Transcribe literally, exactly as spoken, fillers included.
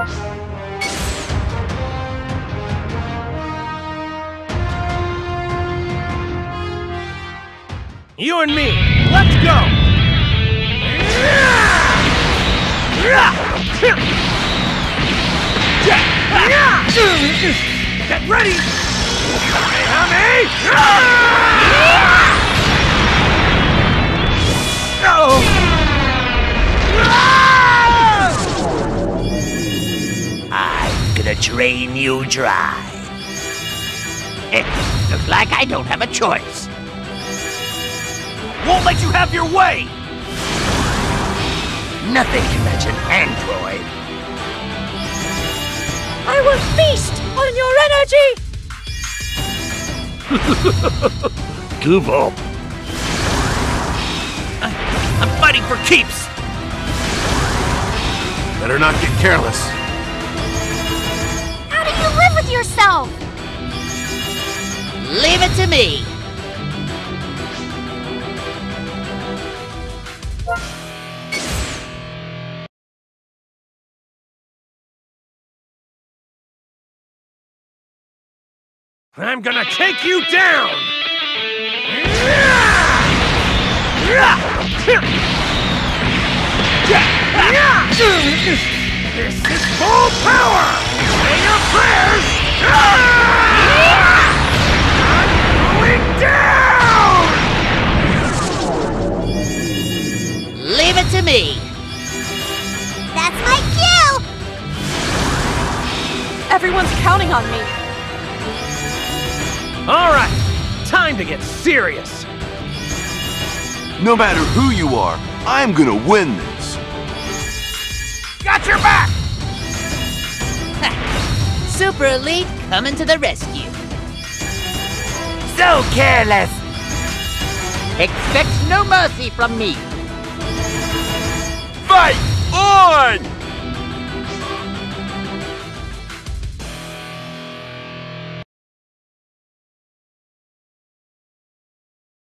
You and me, let's go! Get ready! I'm gonna drain you dry. Looks like I don't have a choice. Won't let you have your way! Nothing can match an android. I will feast on your energy! Google. I'm fighting for keeps! Better not get careless. How do you live with yourself? Leave it to me. I'm gonna take you down! This is full power! Say your prayers! I'm going down! Leave it to me. That's my cue! Everyone's counting on me. All right, time to get serious. No matter who you are, I'm gonna win this. Got your back! Super Elite coming to the rescue. So careless. Expect no mercy from me. Fight on!